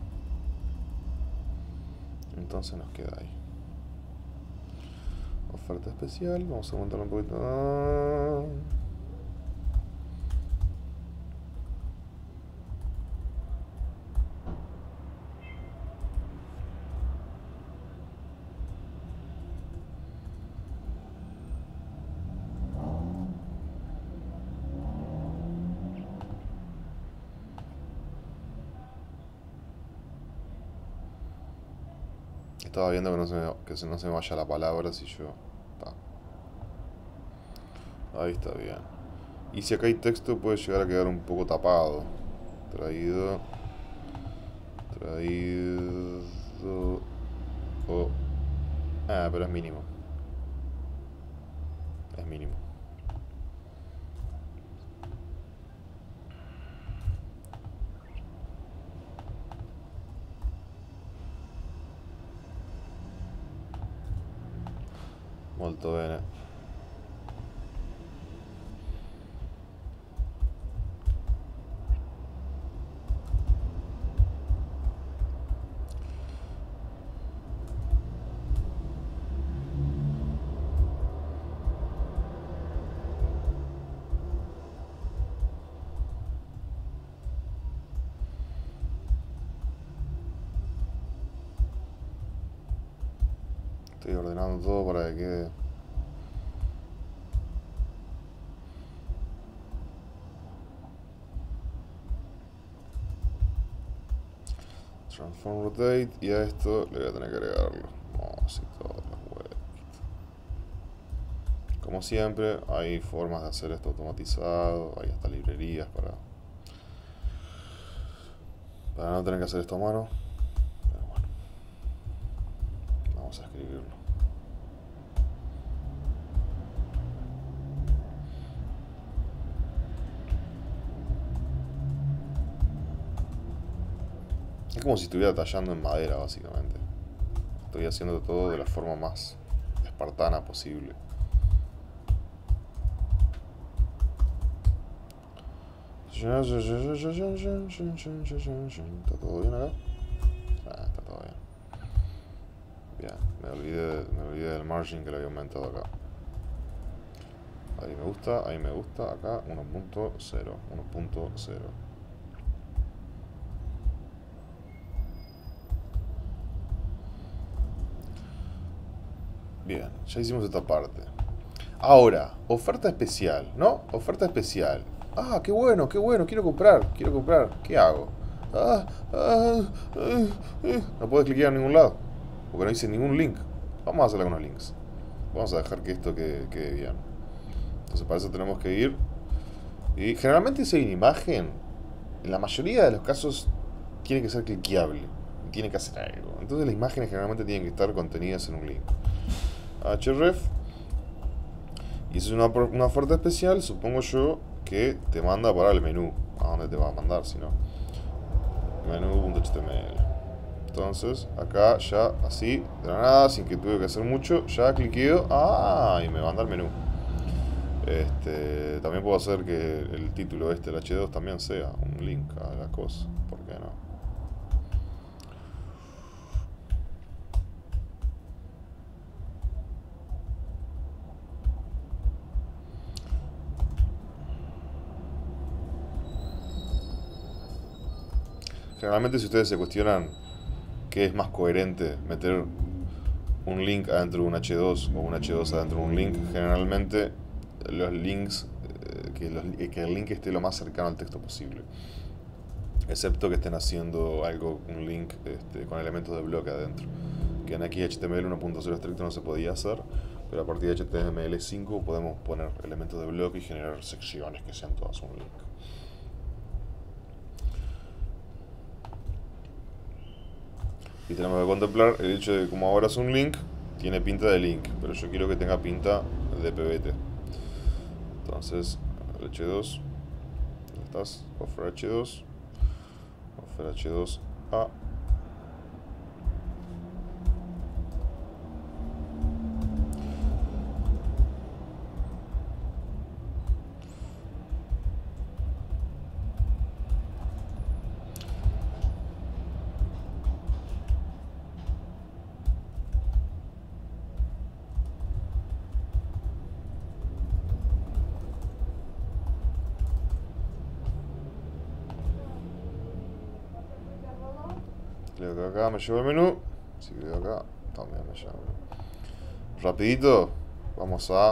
Entonces nos queda ahí. Oferta especial. Vamos a aumentarlo un poquito. Ah. Estaba viendo que no se me, que se, no se me vaya la palabra si yo... Ta. Ahí está bien. Y si acá hay texto puede llegar a quedar un poco tapado. Traído... Traído... Oh. Ah, pero es mínimo. Es mínimo. Molto bene. Estoy ordenando todo para que quede. Transform rotate. Y a esto le voy a tener que agregarlo. Vamos y todas las web. Como siempre, hay formas de hacer esto automatizado. Hay hasta librerías para, para no tener que hacer esto a mano. Pero bueno. Vamos a escribirlo. Es como si estuviera tallando en madera, básicamente. Estoy haciendo todo de la forma más espartana posible. ¿Está todo bien acá? Ah, está todo bien. Bien, me olvidé, me olvidé del margin que le había aumentado acá. Ahí me gusta, ahí me gusta, acá uno punto cero, uno punto cero. Bien, ya hicimos esta parte. Ahora, oferta especial, ¿no? Oferta especial. Ah, qué bueno, qué bueno, quiero comprar, quiero comprar. ¿Qué hago? Ah, ah, ah, ah. No puedo clicar en ningún lado, porque no hice ningún link. Vamos a hacerle con los links. Vamos a dejar que esto quede, quede bien. Entonces para eso tenemos que ir. Y generalmente si hay una imagen, en la mayoría de los casos tiene que ser cliqueable. Y tiene que hacer algo. Entonces las imágenes generalmente tienen que estar contenidas en un link. href. Y eso es una, una oferta especial, supongo yo, que te manda para el menú. ¿A dónde te va a mandar si no? menú.html. Entonces, acá ya así, de la nada, sin que tuve que hacer mucho, ya cliqueo. Ah, y me manda al menú. Este, también puedo hacer que el título este, el hache dos, también sea un link a la cosa. ¿Por qué no? Generalmente si ustedes se cuestionan qué es más coherente, meter un link adentro de un hache dos o un hache dos adentro de un link, generalmente los links, eh, que, los, que el link esté lo más cercano al texto posible. Excepto que estén haciendo algo, un link este, con elementos de bloque adentro. Que en aquí H T M L uno punto cero estricto no se podía hacer, pero a partir de H T M L cinco podemos poner elementos de bloque y generar secciones que sean todas un link. Y tenemos que contemplar el hecho de que como ahora es un link, tiene pinta de link, pero yo quiero que tenga pinta de P B T. Entonces, el hache dos, ¿dónde estás? Offer hache dos, offer hache dos a. Creo que acá me llevo el menú. Si creo acá, también me llevo el menú. Rapidito, vamos a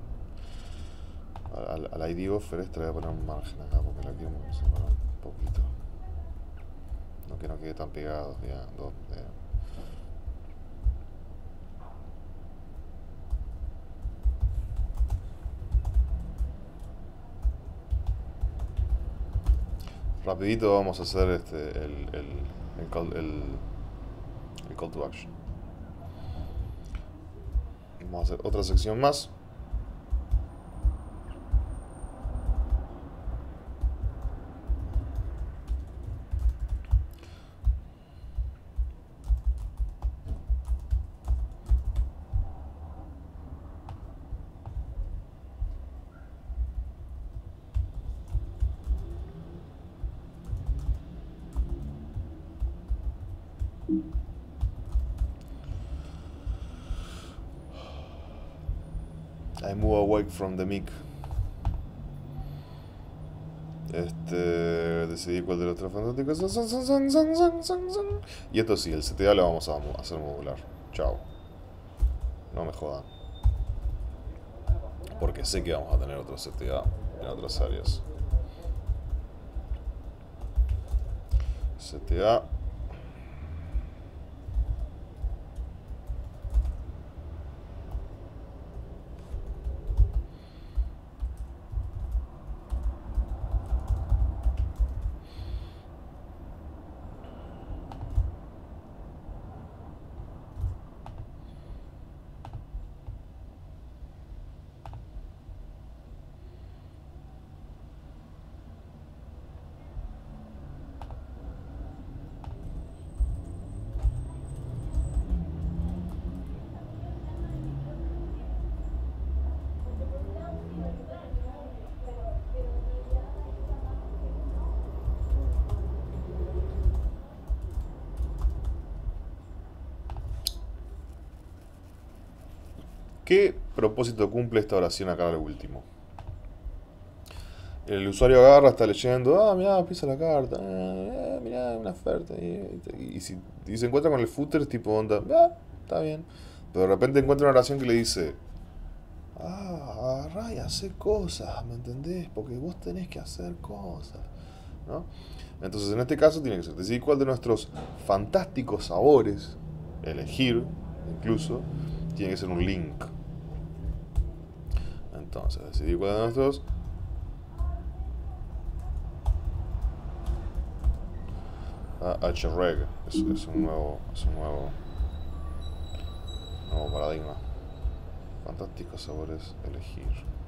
al, al I D offer este le voy a poner un margen acá porque la quiero separar un poquito. No que no quede tan pegado, ya, dos, ya. Rapidito vamos a hacer este el, el, el, call, el, el call to action. Vamos a hacer otra sección más. I move away from the mic. Este, decidí cuál de los tres fantásticos. Y esto sí, el C T A lo vamos a hacer modular. Chao. No me jodan. Porque sé que vamos a tener otro C T A en otras áreas. C T A. ¿Qué propósito cumple esta oración acá al último? El usuario agarra, está leyendo, ah, mirá, pisa la carta, eh, mirá, una oferta. Y, y, y si y se encuentra con el footer, tipo onda, ah, está bien. Pero de repente encuentra una oración que le dice, ah, agarrá y hacé cosas, ¿me entendés? Porque vos tenés que hacer cosas, ¿no? Entonces, en este caso, tiene que ser decidir cuál de nuestros fantásticos sabores, elegir, incluso, tiene que ser un link. Entonces, decidir cuál de nuestros. Ah, hreg es, es un nuevo, es un nuevo, nuevo paradigma. Fantásticos sabores, elegir.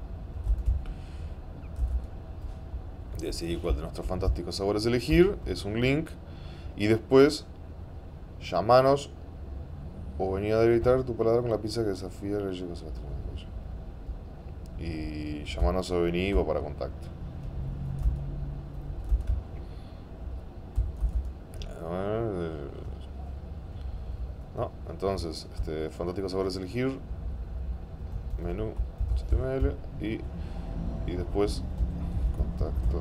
Decidir cuál de nuestros fantásticos sabores elegir es un link. Y después, llamanos o venir a debilitar tu paladar con la pizza que desafía el relleno. Y llamanos o venir o para contacto. No, entonces, este, fantásticos sabores elegir. Menú H T M L y, y después contacto.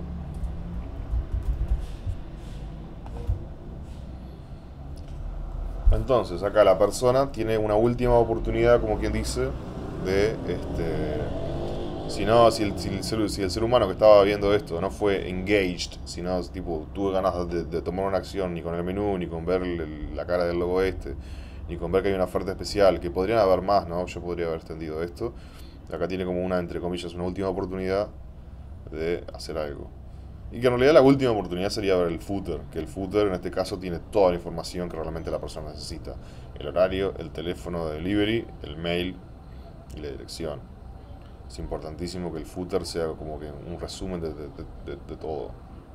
Entonces, acá la persona tiene una última oportunidad, como quien dice, de este. Si no, si el, si, el ser, si el ser humano que estaba viendo esto no fue engaged, sino tipo tuve ganas de, de tomar una acción, ni con el menú, ni con ver el, la cara del logo este, ni con ver que hay una oferta especial, que podrían haber más, ¿no? Yo podría haber extendido esto. Acá tiene como una, entre comillas, una última oportunidad de hacer algo. Y que en realidad la última oportunidad sería ver el footer, que el footer en este caso tiene toda la información que realmente la persona necesita. El horario, el teléfono de delivery, el mail y la dirección. Es importantísimo que el footer sea como que un resumen de, de, de, de todo.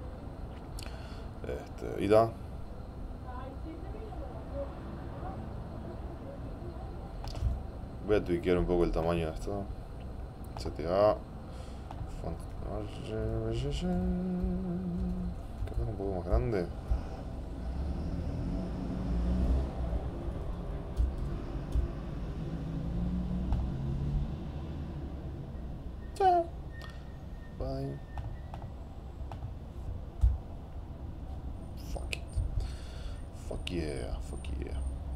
Este, y da. Voy a tweakear un poco el tamaño de esto. C T A. Font. Capaz un poco más grande. Bye. Fuck it. Fuck yeah, fuck yeah.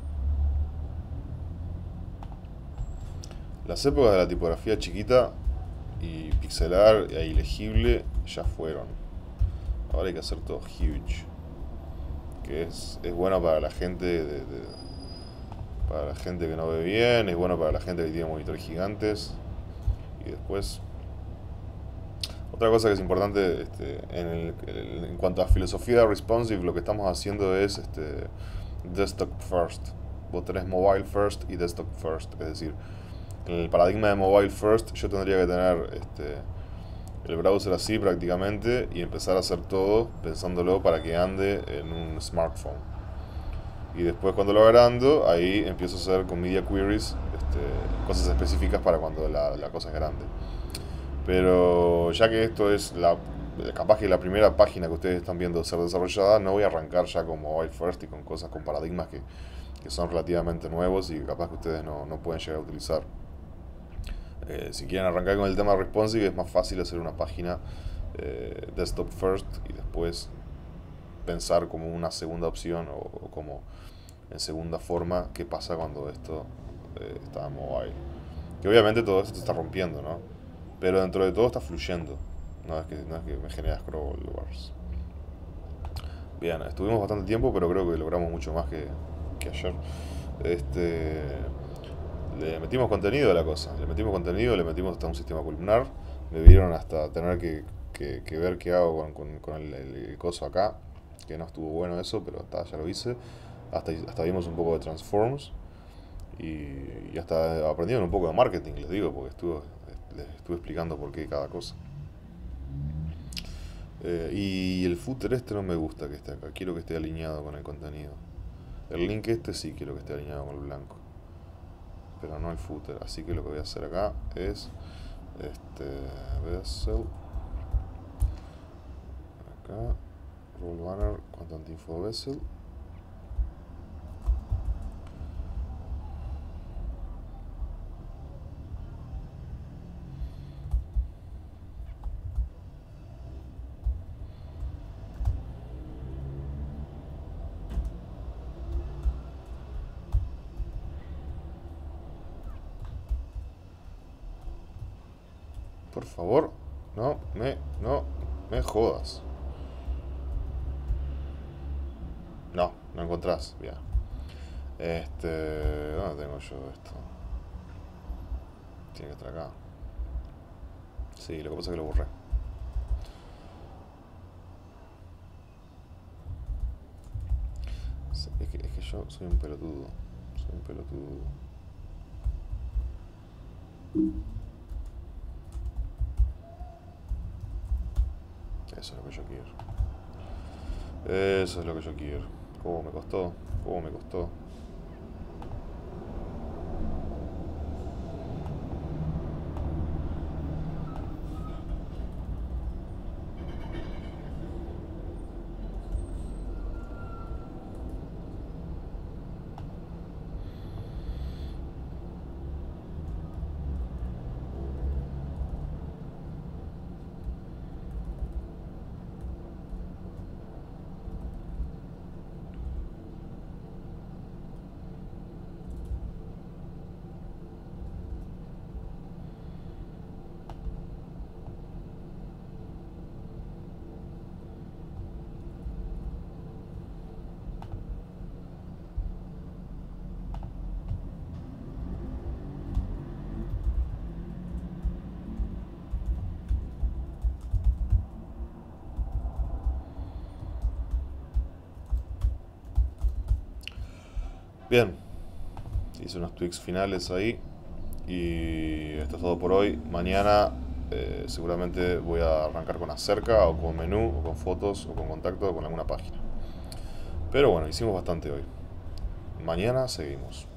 Las épocas de la tipografía chiquita y pixelar e ilegible ya fueron. Ahora hay que hacer todo huge. Que es, es bueno para la gente de, de, para la gente que no ve bien, es bueno para la gente que tiene monitores gigantes. Y después, otra cosa que es importante este, en, el, el, en cuanto a filosofía responsive, lo que estamos haciendo es este, desktop first. Vos tenés mobile first y desktop first. Es decir, en el paradigma de mobile first yo tendría que tener este, el browser así prácticamente y empezar a hacer todo pensándolo para que ande en un smartphone. Y después cuando lo agrando, ahí empiezo a hacer con media queries este, cosas específicas para cuando la, la cosa es grande. Pero ya que esto es la, capaz que la primera página que ustedes están viendo ser desarrollada, no voy a arrancar ya con mobile first y con cosas, con paradigmas que, que son relativamente nuevos y capaz que ustedes no, no pueden llegar a utilizar. Eh, si quieren arrancar con el tema responsive, es más fácil hacer una página eh, desktop first y después pensar como una segunda opción o, o como en segunda forma qué pasa cuando esto eh, estaba en mobile. Que obviamente todo esto se está rompiendo, ¿no? Pero dentro de todo está fluyendo. No es que, no es que me genera scroll bars. Bien, estuvimos bastante tiempo, pero creo que logramos mucho más que, que ayer. Este, le metimos contenido a la cosa. Le metimos contenido, le metimos hasta un sistema columnar. Me vieron hasta tener que, que, que ver qué hago con, con, con el, el, el coso acá. Que no estuvo bueno eso, pero hasta ya lo hice. Hasta, hasta vimos un poco de transforms. Y, y hasta aprendieron un poco de marketing, les digo, porque estuve, les estuve explicando por qué cada cosa. Eh, y el footer este no me gusta que esté acá, quiero que esté alineado con el contenido. El link este sí quiero que esté alineado con el blanco, pero no el footer. Así que lo que voy a hacer acá es este Vessel, acá, Roll Banner, Content Info Vessel. Por favor, no me, no me jodas. No, no encontrás, bien. Este, ¿dónde tengo yo esto? Tiene que estar acá. Sí, lo que pasa es que lo borré. Es que, es que yo soy un pelotudo. Soy un pelotudo. Eso es lo que yo quiero. Eso es lo que yo quiero. ¿Cómo me costó? ¿Cómo me costó? Bien, hice unos tweaks finales ahí y esto es todo por hoy. Mañana eh, seguramente voy a arrancar con Acerca o con menú o con fotos o con contacto o con alguna página. Pero bueno, hicimos bastante hoy. Mañana seguimos.